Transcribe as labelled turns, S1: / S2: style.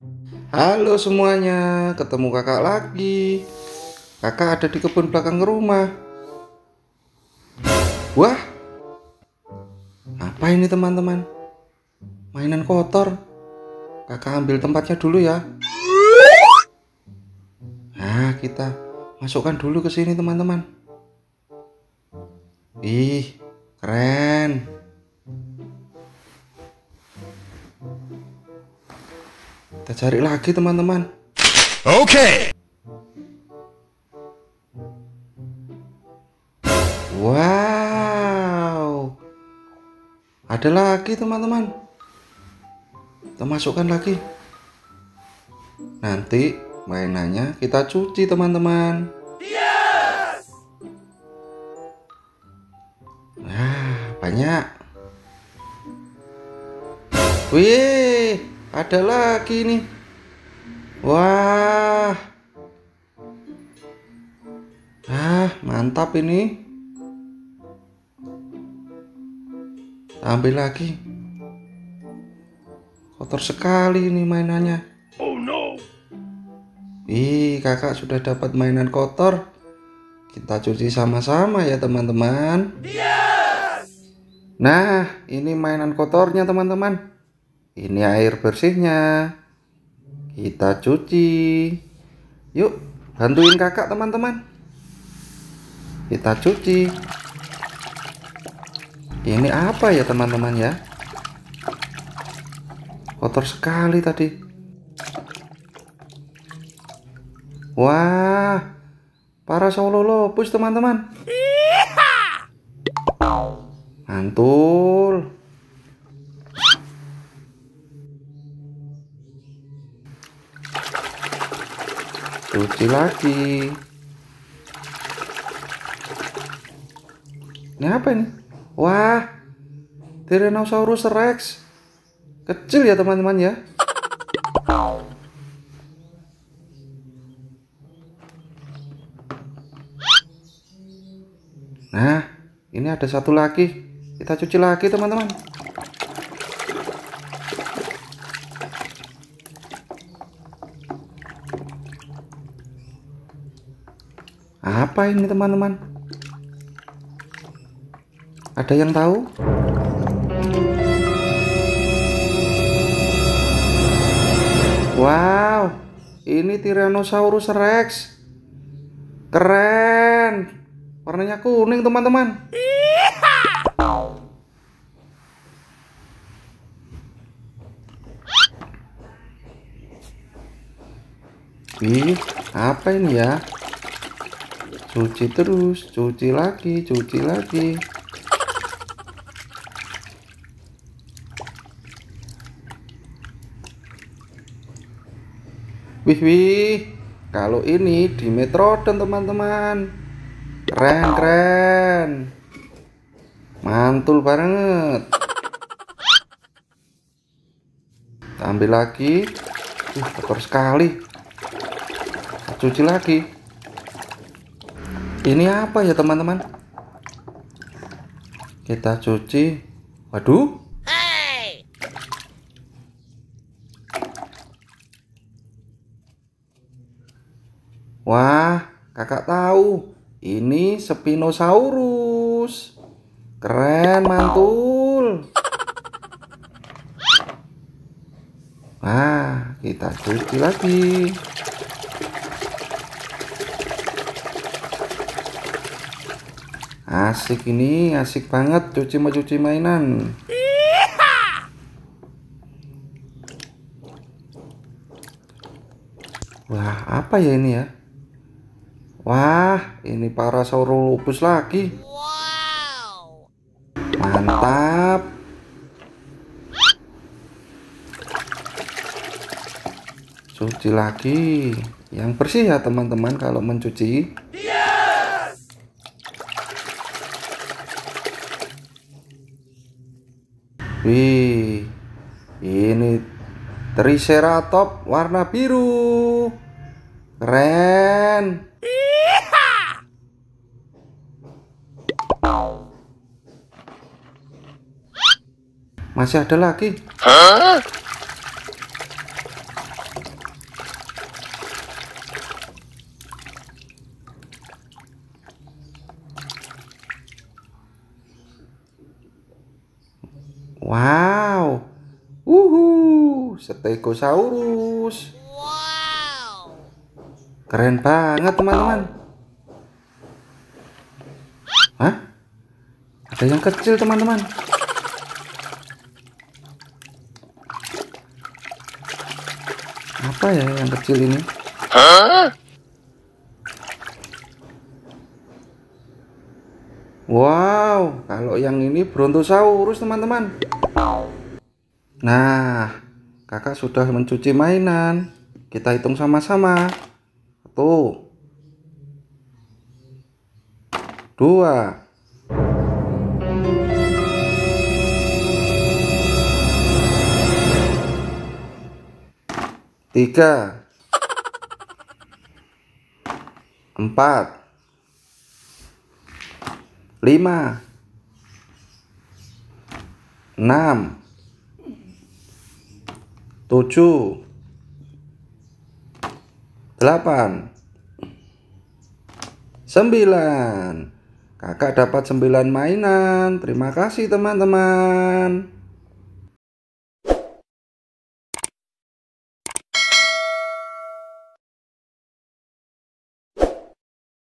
S1: Halo semuanya, ketemu kakak lagi. Kakak ada di kebun belakang rumah. Wah, apa ini teman-teman? Mainan kotor. Kakak ambil tempatnya dulu ya. Nah, kita masukkan dulu ke sini teman-teman. Ih, keren. Kita cari lagi teman-teman.
S2: Oke.
S1: Wow, ada lagi teman-teman. Kita masukkan lagi. Nanti mainannya kita cuci teman-teman. Nah, banyak. Wih, ada lagi nih. Wah, mantap ini. Ambil lagi. Kotor sekali ini mainannya.
S2: Oh no.
S1: Ih, kakak sudah dapat mainan kotor. Kita cuci sama-sama ya teman-teman. Nah, ini mainan kotornya teman-teman. Ini air bersihnya. Kita cuci. Yuk, bantuin kakak teman-teman. Kita cuci. Ini apa ya teman-teman ya? Kotor sekali tadi. Wah, Parasaurolophus teman-teman. Mantul. Cuci lagi. Ini apa ini? Wah, Tyrannosaurus Rex. Kecil ya teman-teman ya. Nah, ini ada satu lagi. Kita cuci lagi teman-teman. Apa ini teman-teman? Ada yang tahu? Wow, ini Tyrannosaurus Rex. Keren. Warnanya kuning teman-teman. Ih, apa ini ya? Cuci terus, cuci lagi, cuci lagi. Wih, kalau ini Dimetrodon teman-teman. Keren, keren. Mantul banget. Kita ambil lagi. Kotor sekali. Cuci lagi. Ini apa ya teman-teman? Kita cuci. Waduh. Wah, kakak tahu. Ini Spinosaurus. Keren, mantul. Nah, kita cuci lagi. Asik ini, asik banget cuci mainan. Wah, apa ya ini ya? Wah, ini Parasaurolophus lagi. Mantap. Cuci lagi. Yang bersih ya teman-teman kalau mencuci. Wih, ini Triceratops warna biru. Keren. Masih ada lagi. Wow. Stegosaurus. Keren banget teman-teman. Hah? Ada yang kecil teman-teman. Apa ya yang kecil ini? Wow, kalau yang ini Brontosaurus teman-teman. Nah, kakak sudah mencuci mainan. Kita hitung sama-sama. 1, 2, 3, 4, 5, 6, 7, 8, 9. Kakak dapat 9 mainan. Terima kasih teman-teman.